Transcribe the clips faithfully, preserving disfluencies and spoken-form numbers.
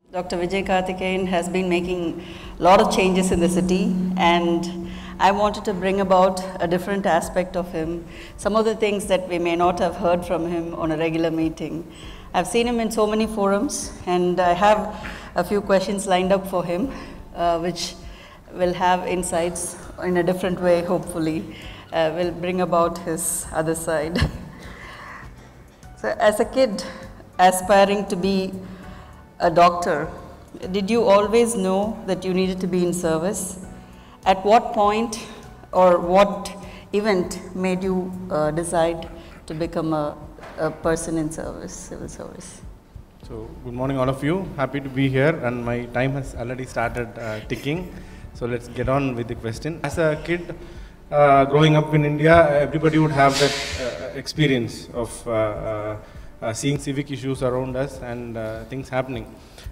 Doctor Vijay Karthikeyan has been making a lot of changes in the city, and I wanted to bring about a different aspect of him, some of the things that we may not have heard from him on a regular meeting. I've seen him in so many forums, and I have a few questions lined up for him, uh, which will have insights in a different way, hopefully, uh, will bring about his other side. So as a kid aspiring to be a doctor, did you always know that you needed to be in service? At what point or what event made you uh, decide to become a, a person in service, civil service? So, good morning all of you. Happy to be here, and my time has already started uh, ticking. So let's get on with the question. As a kid uh, growing up in India, everybody would have that uh, experience of uh, uh, Uh, seeing civic issues around us and uh, things happening.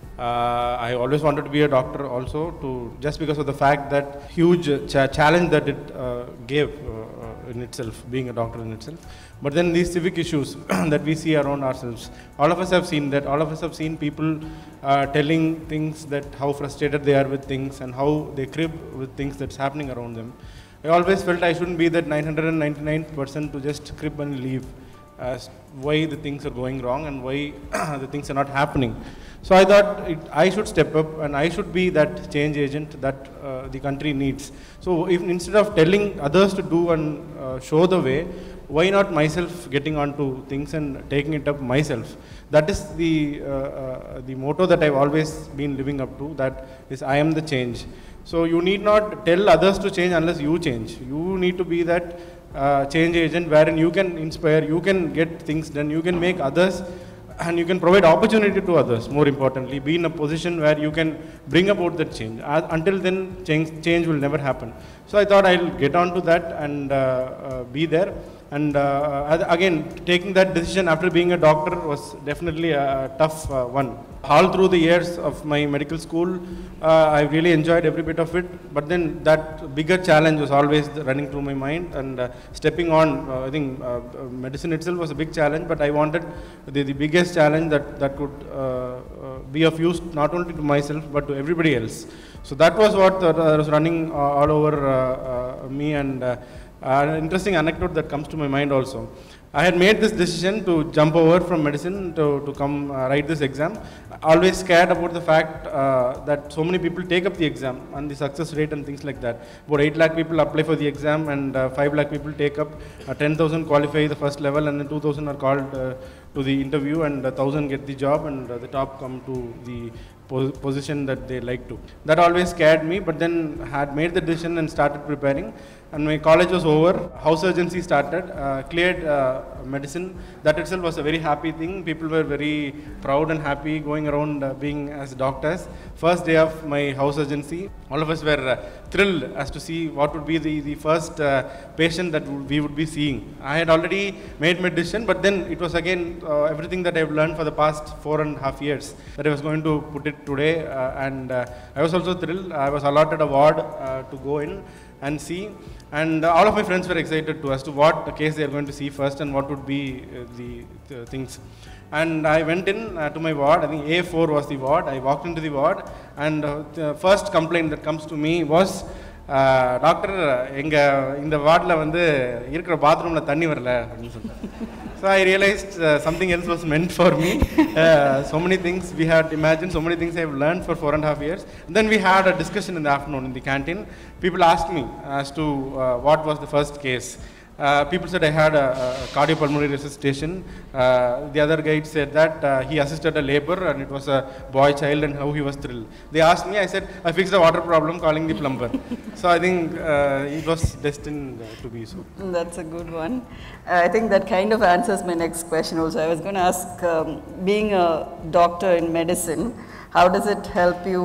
Uh, I always wanted to be a doctor also, to just because of the fact that huge cha challenge that it uh, gave uh, in itself, being a doctor in itself. But then these civic issues that we see around ourselves, all of us have seen that, all of us have seen people uh, telling things that how frustrated they are with things and how they crib with things that's happening around them. I always felt I shouldn't be that nine hundred ninety-nine percent to just crib and leave. As why the things are going wrong and why the things are not happening. So I thought it, I should step up and I should be that change agent that uh, the country needs. So if, instead of telling others to do and uh, show the way, why not myself getting onto things and taking it up myself? That is the, uh, uh, the motto that I've always been living up to, that is I am the change. So you need not tell others to change unless you change. You need to be that Uh, change agent wherein you can inspire, you can get things done, you can make others, and you can provide opportunity to others, more importantly, be in a position where you can bring about that change. Uh, until then, change, change will never happen. So I thought I'll get on to that and uh, uh, be there. And uh, again, taking that decision after being a doctor was definitely a tough uh, one. All through the years of my medical school, uh, I really enjoyed every bit of it. But then that bigger challenge was always running through my mind, and uh, stepping on, uh, I think uh, medicine itself was a big challenge, but I wanted the, the biggest challenge that, that could uh, uh, be of use not only to myself, but to everybody else. So that was what uh, was running uh, all over uh, uh, me. And uh, Uh, an interesting anecdote that comes to my mind also. I had made this decision to jump over from medicine to, to come uh, write this exam. Always scared about the fact uh, that so many people take up the exam and the success rate and things like that. About eight lakh people apply for the exam, and uh, five lakh people take up. Uh, ten thousand qualify the first level, and then two thousand are called uh, to the interview, and one thousand get the job, and uh, the top come to the position that they like to. That always scared me, but then had made the decision and started preparing. And my college was over, house urgency started, uh, cleared uh, medicine. That itself was a very happy thing. People were very proud and happy going around uh, being as doctors. First day of my house urgency, all of us were uh, thrilled as to see what would be the, the first uh, patient that we would be seeing. I had already made my decision, but then it was again uh, everything that I've learned for the past four and a half years that I was going to put it today. Uh, and uh, I was also thrilled. I was allotted a ward uh, to go in and see, and uh, all of my friends were excited to as to what the case they are going to see first and what would be uh, the, the things. And I went in uh, to my ward. I think A four was the ward. I walked into the ward, and uh, the first complaint that comes to me was, uh, doctor, enga inda ward la vandu irukra bathroom la thanni varala appdi soltaanga. So I realized uh, something else was meant for me. Uh, so many things we had imagined, so many things I have learned for four and a half years. And then we had a discussion in the afternoon in the canteen. People asked me as to uh, what was the first case. Uh, people said I had a, a cardiopulmonary resuscitation. Uh, the other guy said that uh, he assisted a labor and it was a boy child and how he was thrilled. They asked me, I said, I fixed a water problem calling the plumber. So I think uh, it was destined uh, to be so. That's a good one. Uh, I think that kind of answers my next question also. I was going to ask, um, being a doctor in medicine, how does it help you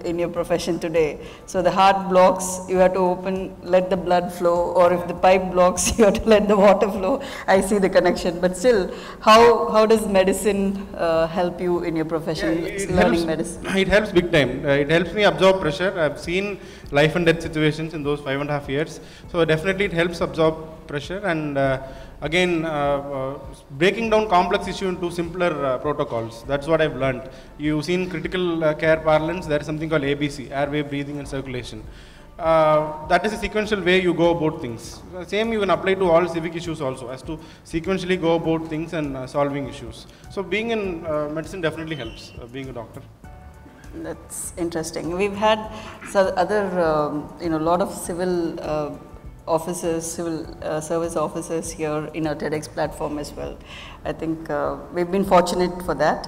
in your profession today. So the heart blocks, you have to open, let the blood flow, or if the pipe blocks, you have to let the water flow. I see the connection, but still, how, how does medicine uh, help you in your profession, yeah, it learning helps, medicine? It helps big time. Uh, it helps me absorb pressure. I've seen life and death situations in those five and a half years. So definitely it helps absorb pressure, and uh, again, uh, uh, breaking down complex issue into simpler uh, protocols. That's what I've learned. You've seen critical uh, care parlance, there is something called A B C, airway, breathing and circulation. Uh, that is a sequential way you go about things. Uh, same you can apply to all civic issues also, as to sequentially go about things and uh, solving issues. So being in uh, medicine definitely helps, uh, being a doctor. That's interesting. We've had some other, um, you know, lot of civil uh, officers, civil uh, service officers here in our TEDx platform as well. I think uh, we've been fortunate for that.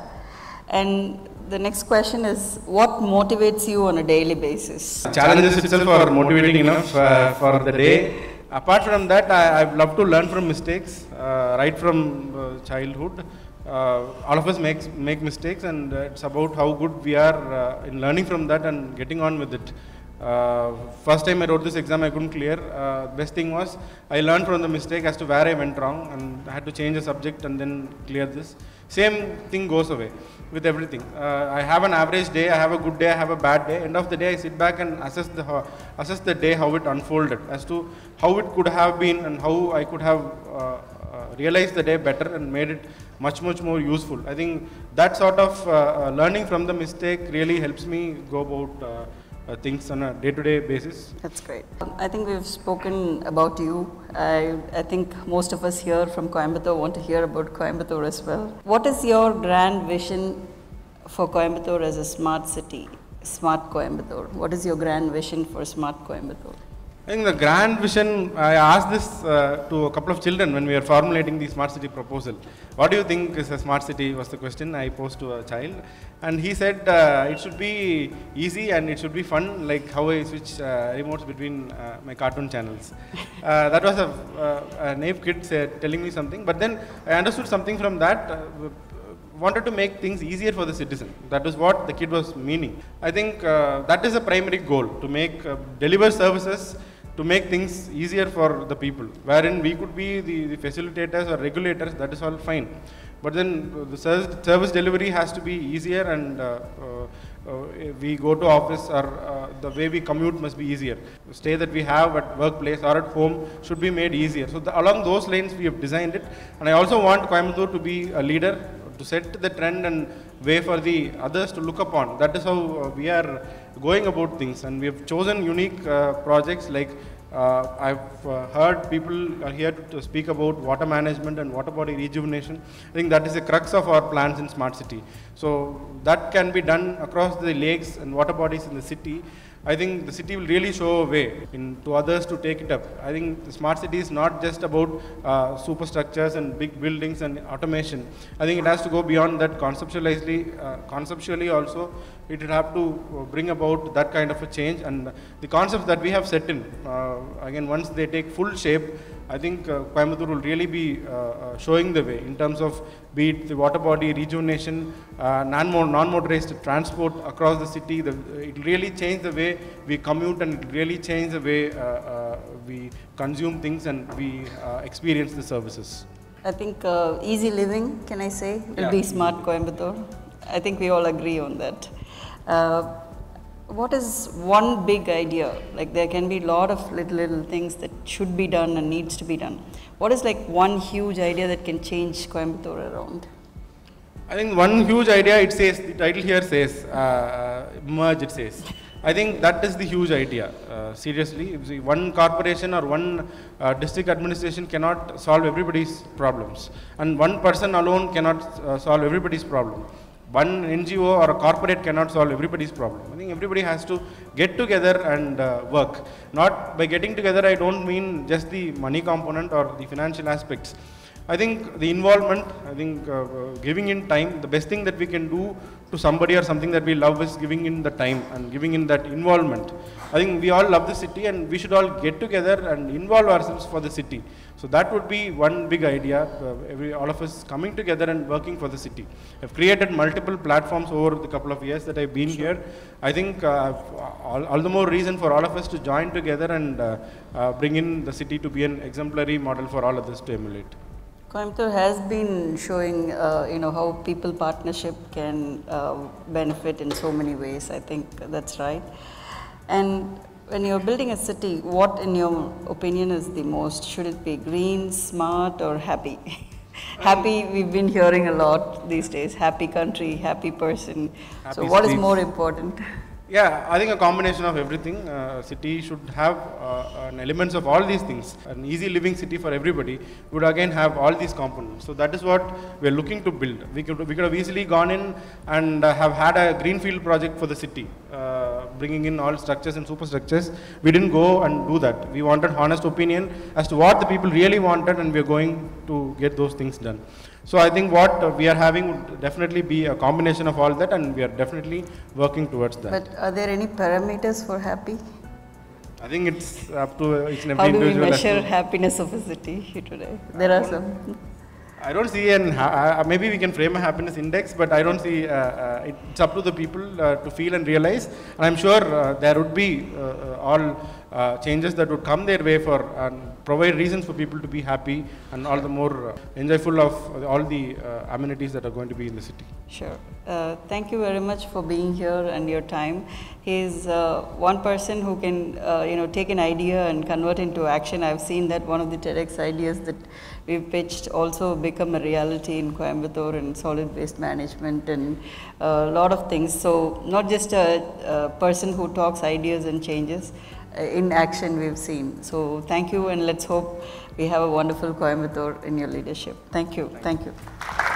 And the next question is, what motivates you on a daily basis? Challenges itself are motivating enough uh, for the day. Apart from that, I, I love to learn from mistakes, uh, right from uh, childhood. Uh, all of us make, make mistakes, and uh, it's about how good we are uh, in learning from that and getting on with it. Uh, first time I wrote this exam, I couldn't clear. Uh, best thing was, I learned from the mistake as to where I went wrong, and I had to change the subject and then clear this. Same thing goes away with everything. Uh, I have an average day, I have a good day, I have a bad day. End of the day, I sit back and assess the, uh, assess the day, how it unfolded, as to how it could have been and how I could have uh, uh, realized the day better and made it much, much more useful. I think that sort of uh, uh, learning from the mistake really helps me go about uh, uh, things on a day-to-day basis. That's great. Um, I think we've spoken about you. I, I think most of us here from Coimbatore want to hear about Coimbatore as well. What is your grand vision for Coimbatore as a smart city, smart Coimbatore? What is your grand vision for smart Coimbatore? I think the grand vision, I asked this uh, to a couple of children when we were formulating the smart city proposal. What do you think is a smart city, was the question I posed to a child. And he said uh, it should be easy and it should be fun, like how I switch uh, remotes between uh, my cartoon channels. Uh, that was a, uh, a naive kid say, telling me something, but then I understood something from that. Uh, wanted to make things easier for the citizen. That is what the kid was meaning. I think uh, that is a primary goal, to make, uh, deliver services, to make things easier for the people, wherein we could be the, the facilitators or regulators, that is all fine. But then uh, the service, service delivery has to be easier, and uh, uh, uh, we go to office, or uh, the way we commute must be easier. The stay that we have at workplace or at home should be made easier. So the, along those lines we have designed it. And I also want Coimbatore to be a leader, to set the trend and way for the others to look upon. That is how uh, we are going about things, and we have chosen unique uh, projects like uh, I've uh, heard people are here to, to speak about water management and water body rejuvenation. I think that is the crux of our plans in Smart City. So that can be done across the lakes and water bodies in the city. I think the city will really show a way in, to others to take it up. I think the smart city is not just about uh, superstructures and big buildings and automation. I think it has to go beyond that conceptually. Uh, conceptually also, it will have to bring about that kind of a change. And the concepts that we have set in, uh, again, once they take full shape, I think uh, Coimbatore will really be uh, uh, showing the way in terms of be it the water body rejuvenation, uh, non-motorized transport across the city. The, it will really change the way we commute, and it will really change the way uh, uh, we consume things and we uh, experience the services. I think uh, easy living, can I say, will yeah. be smart Coimbatore. I think we all agree on that. Uh, What is one big idea? Like there can be a lot of little, little things that should be done and needs to be done. What is like one huge idea that can change Coimbatore around? I think one huge idea, it says, the title here says, uh, merge it says. I think that is the huge idea, uh, seriously. If one corporation or one uh, district administration cannot solve everybody's problems, and one person alone cannot uh, solve everybody's problem. One N G O or a corporate cannot solve everybody's problem. I think everybody has to get together and uh, work. Not by getting together, I don't mean just the money component or the financial aspects. I think the involvement, I think uh, giving in time, the best thing that we can do to somebody or something that we love is giving in the time and giving in that involvement. I think we all love the city and we should all get together and involve ourselves for the city. So that would be one big idea, uh, every, all of us coming together and working for the city. I've created multiple platforms over the couple of years that I've been sure. here. I think uh, all, all the more reason for all of us to join together and uh, uh, bring in the city to be an exemplary model for all others to emulate. Coimbatore has been showing, uh, you know, how people partnership can uh, benefit in so many ways. I think that's right. And when you're building a city, what in your opinion is the most? Should it be green, smart, or happy? Happy, we've been hearing a lot these days. Happy country, happy person. Happy so what streets. Is more important? Yeah, I think a combination of everything. Uh, city should have uh, an elements of all these things. An easy living city for everybody would again have all these components. So that is what we are looking to build. We could, we could have easily gone in and uh, have had a greenfield project for the city, uh, bringing in all structures and superstructures. We didn't go and do that. We wanted honest opinion as to what the people really wanted, and we are going to get those things done. So I think what uh, we are having would definitely be a combination of all that, and we are definitely working towards that. But are there any parameters for happy? I think it's up to each and every individual. How do we measure happiness of a city today? There are some. I don't see an, uh, maybe we can frame a happiness index, but I don't see, uh, uh, it's up to the people uh, to feel and realize. And I'm sure uh, there would be uh, uh, all uh, changes that would come their way for and provide reasons for people to be happy and all the more uh, enjoyful of all the uh, amenities that are going to be in the city. Sure. Uh, thank you very much for being here and your time. He is uh, one person who can, uh, you know, take an idea and convert into action. I've seen that one of the TEDx ideas that we've pitched also become a reality in Coimbatore and solid waste management and a lot of things. So not just a, a person who talks ideas and changes, uh, in action we've seen. So thank you, and let's hope we have a wonderful Coimbatore in your leadership. Thank you. Thank you.